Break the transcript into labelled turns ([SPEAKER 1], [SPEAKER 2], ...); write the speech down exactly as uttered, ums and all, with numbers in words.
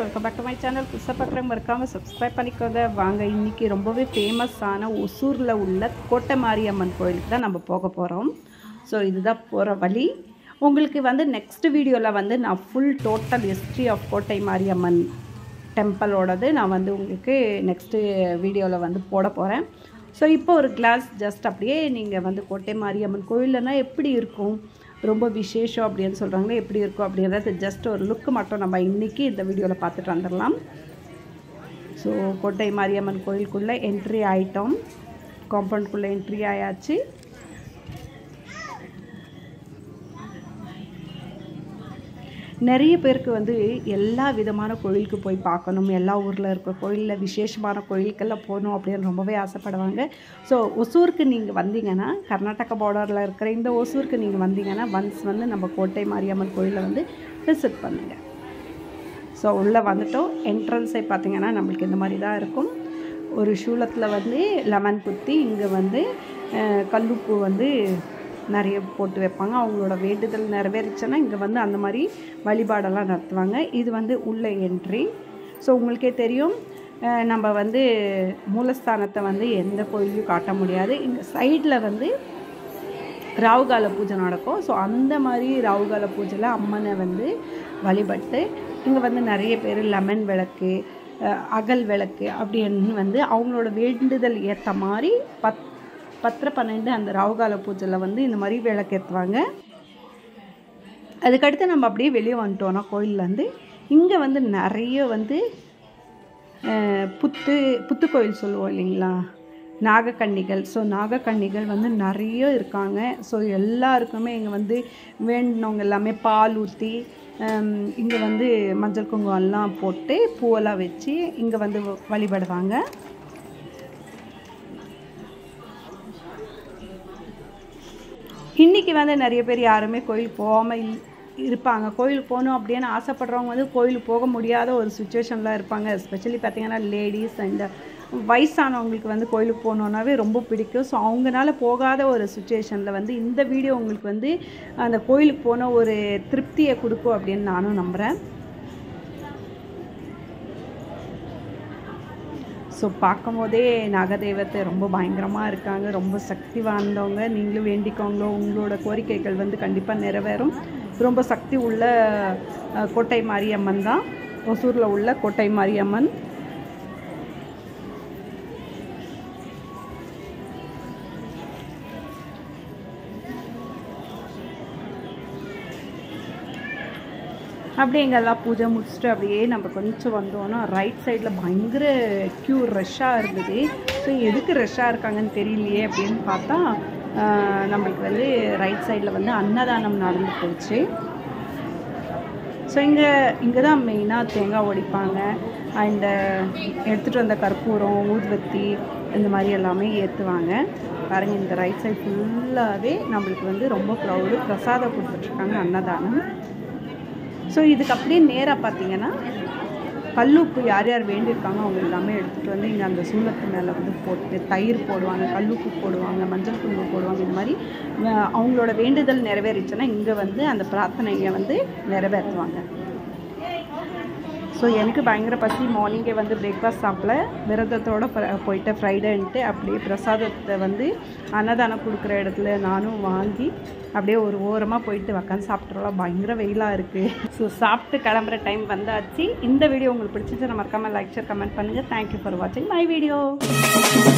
[SPEAKER 1] Welcome back to my channel. புதுசாக பார்க்குறவங்க மறக்காமல் சப்ஸ்கிரைப் பண்ணிக்கோங்க. வாங்க, இன்றைக்கி ரொம்பவே ஃபேமஸான ஒசூரில் உள்ள கோட்டை மாரியம்மன் கோயிலுக்கு தான் நம்ம போக போகிறோம். ஸோ இதுதான் போகிற வழி. உங்களுக்கு வந்து நெக்ஸ்ட் வீடியோவில் வந்து நான் ஃபுல் டோட்டல் ஹிஸ்ட்ரி ஆஃப் கோட்டை மாரியம்மன் டெம்பிளோடது நான் வந்து உங்களுக்கு நெக்ஸ்ட்டு வீடியோவில் வந்து போட போகிறேன். ஸோ இப்போ ஒரு கிளாஸ் ஜஸ்ட் அப்படியே நீங்கள் வந்து கோட்டை மாரியம்மன் கோயிலனா எப்படி இருக்கும், ரொம்ப விசேஷம் அப்படின்னு சொல்கிறாங்களே எப்படி இருக்கும் அப்படிங்கிறது ஜஸ்ட் ஒரு லுக்கு மட்டும் நம்ம இன்றைக்கி இந்த வீடியோவில் பார்த்துட்டு வந்துடலாம். ஸோ கோட்டை மாரியம்மன் கோயிலுக்குள்ளே என்ட்ரி ஆகிட்டோம். காம்பவுண்டுக்குள்ளே என்ட்ரி ஆயாச்சு. நிறைய பேருக்கு வந்து எல்லா விதமான கோயிலுக்கு போய் பார்க்கணும், எல்லா ஊரில் இருக்கிற கோயிலில் விசேஷமான கோயிலுக்கெல்லாம் போகணும் அப்படின்னு ரொம்பவே ஆசைப்படுவாங்க. ஸோ ஒசூருக்கு நீங்கள் வந்தீங்கன்னா, கர்நாடகா பார்டரில் இருக்கிற இந்த ஒசூருக்கு நீங்கள் வந்தீங்கன்னா ஒன்ஸ் வந்து நம்ம கோட்டை மாரியம்மன் கோயிலை வந்து விசிட் பண்ணுங்கள். ஸோ உள்ளே வந்துட்டோம். என்ட்ரன்ஸை பார்த்திங்கன்னா நம்மளுக்கு இந்த மாதிரி தான் இருக்கும். ஒரு சூலத்தில் வந்து லெமன் குத்தி இங்கே வந்து கல்லுப்பு வந்து நிறைய போட்டு வைப்பாங்க. அவங்களோட வேண்டுதல் நிறைவேறிச்சுன்னா இங்கே வந்து அந்த மாதிரி வழிபாடெல்லாம் நடத்துவாங்க. இது வந்து உள்ள என்ட்ரி. ஸோ உங்களுக்கே தெரியும், நம்ம வந்து மூலஸ்தானத்தை வந்து எந்த கோயிலையும் காட்ட முடியாது. இங்கே சைடில் வந்து ராவுகால பூஜை நடக்கும். ஸோ அந்த மாதிரி ராவுகால பூஜையில் அம்மனை வந்து வழிபட்டு இங்கே வந்து நிறைய பேர் லெமன் விளக்கு, அகல் விளக்கு அப்படின்னு வந்து அவங்களோட வேண்டுதல் ஏற்ற மாதிரி பத் பத்திர பன்னெண்டு அந்த ராவுகால பூஜையில் வந்து இந்த மாதிரி விளக்கேற்றுவாங்க. அதுக்கடுத்து நம்ம அப்படியே வெளியே வந்துட்டோன்னா கோயிலேருந்து இங்கே வந்து நிறைய வந்து புத்து புத்து கோயில் சொல்லுவோம் இல்லைங்களா, நாகக்கன்னிகள். ஸோ நாகக்கன்னிகள் வந்து நிறைய இருக்காங்க. ஸோ எல்லாருக்குமே இங்கே வந்து வேண்டினவங்க எல்லாமே பால் ஊற்றி இங்கே வந்து மஞ்சள் குங்குமம் எல்லாம் போட்டு பூவெல்லாம் வச்சு இங்கே வந்து வழிபடுவாங்க. இன்றைக்கி வந்து நிறைய பேர் யாருமே கோயிலுக்கு போகாமல் இருப்பாங்க. கோயிலுக்கு போகணும் அப்படின்னு ஆசைப்படுறவங்க வந்து கோயிலுக்கு போக முடியாத ஒரு சுச்சுவேஷனில் இருப்பாங்க. எஸ்பெஷலி பார்த்திங்கன்னா லேடிஸ் அண்ட் வயசானவங்களுக்கு வந்து கோயிலுக்கு போகணுன்னாவே ரொம்ப பிடிக்கும். ஸோ அவங்களால போகாத ஒரு சுச்சுவேஷனில் வந்து இந்த வீடியோ உங்களுக்கு வந்து அந்த கோயிலுக்கு போன ஒரு திருப்தியை கொடுக்கும் அப்படின்னு நானும் நம்புகிறேன். ஸோ பார்க்கும் போதே நாகதேவத்தை ரொம்ப பயங்கரமாக இருக்காங்க, ரொம்ப சக்தி வாய்ந்தவங்க. நீங்களும் வேண்டிக்கோங்களோ, உங்களோட கோரிக்கைகள் வந்து கண்டிப்பாக நிறைவேறும். ரொம்ப சக்தி உள்ள கோட்டை மாரியம்மன் தான் ஒசூரில் உள்ள கோட்டை மாரியம்மன். அப்படியே எங்கெல்லாம் பூஜை முடிச்சுட்டு அப்படியே நம்ம கொஞ்சம் வந்தோன்னா ரைட் சைடில் பயங்கர க்யூ ரஷ்ஷாக இருந்தது. ஸோ எதுக்கு ரஷ்ஷாக இருக்காங்கன்னு தெரியலையே அப்படின்னு பார்த்தா நம்மளுக்கு வந்து ரைட் சைடில் வந்து அன்னதானம் நடந்து போச்சு. ஸோ இங்கே இங்கே தான் மெயினாக தேங்காய் உடைப்பாங்க அண்டு எடுத்துகிட்டு வந்த கற்பூரம், ஊதுவத்தி இந்த மாதிரி எல்லாமே ஏற்றுவாங்க. பாருங்கள், இந்த ரைட் சைடு ஃபுல்லாகவே நம்மளுக்கு வந்து ரொம்ப க்ரௌடு. பிரசாதம் கொடுத்துட்ருக்காங்க, அன்னதானம். ஸோ இதுக்கு அப்படியே நேராக பார்த்தீங்கன்னா கல்லுப்பு யார் யார் வேண்டியிருக்காங்க அவங்க எல்லாமே எடுத்துகிட்டு வந்து இங்கே அந்த சூலத்து மேலே வந்து போட்டு தயிர் போடுவாங்க, கல்லுப்பு போடுவாங்க, மஞ்சள் குங்குமம் போடுவாங்க. இந்த மாதிரி அவங்களோட வேண்டுதல் நிறைவேறிச்சுன்னா இங்கே வந்து அந்த பிரார்த்தனையை வந்து நிறைவேற்றுவாங்க. ஸோ எனக்கு பயங்கர பசி. மார்னிங்கே வந்து பிரேக்ஃபாஸ்ட் சாப்பிட விரதத்தோடு போயிட்டு ஃப்ரைடேன்ட்டு அப்படியே பிரசாதத்தை வந்து அன்னதானம் கொடுக்குற இடத்துல நானும் வாங்கி அப்படியே ஒரு ஓரமாக போயிட்டு உக்காந்து சாப்பிட்றோம். பயங்கர வெயிலாக இருக்குது. ஸோ சாப்பிட்டு கிளம்புற டைம் வந்தாச்சு. இந்த வீடியோ உங்களுக்கு பிடிச்சிச்சு, மறக்காமல் லைக் ஷேர் கமெண்ட் பண்ணுங்கள். தேங்க்யூ ஃபார் வாட்சிங் மை வீடியோ.